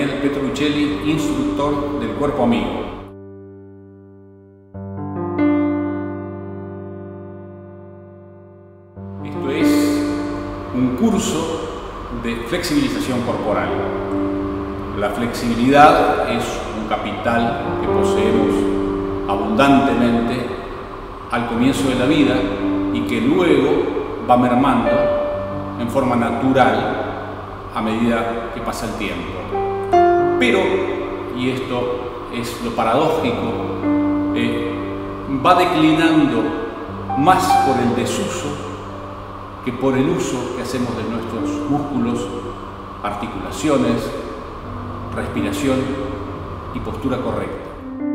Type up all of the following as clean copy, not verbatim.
Daniel Petruccelli, instructor del Cuerpo Amigo. Esto es un curso de flexibilización corporal. La flexibilidad es un capital que poseemos abundantemente al comienzo de la vida y que luego va mermando en forma natural a medida que pasa el tiempo. Pero, y esto es lo paradójico, va declinando más por el desuso que por el uso que hacemos de nuestros músculos, articulaciones, respiración y postura correcta.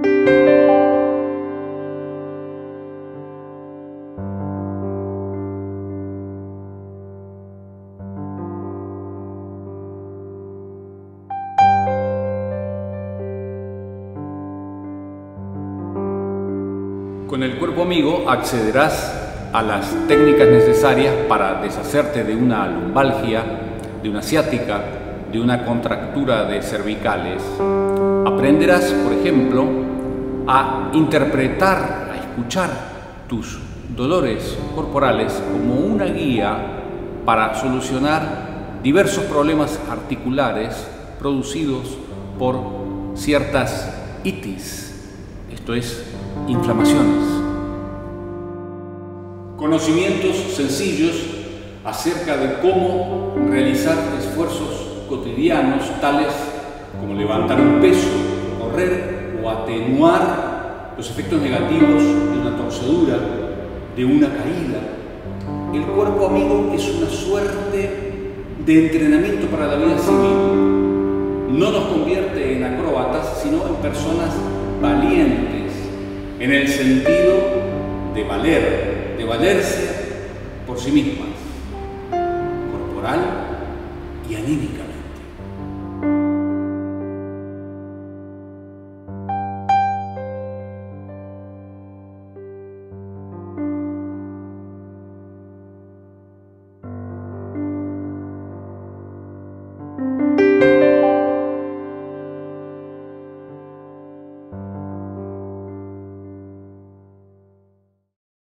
Con el Cuerpo Amigo accederás a las técnicas necesarias para deshacerte de una lumbalgia, de una ciática, de una contractura de cervicales. Aprenderás, por ejemplo, a interpretar, a escuchar tus dolores corporales como una guía para solucionar diversos problemas articulares producidos por ciertas itis, esto es, inflamaciones. Conocimientos sencillos acerca de cómo realizar esfuerzos cotidianos tales como levantar un peso, correr o atenuar los efectos negativos de una torcedura, de una caída. El Cuerpo Amigo es una suerte de entrenamiento para la vida civil. No nos convierte en acróbatas, sino en personas valientes, en el sentido de valer, de valerse por sí mismas, corporal y anímicamente.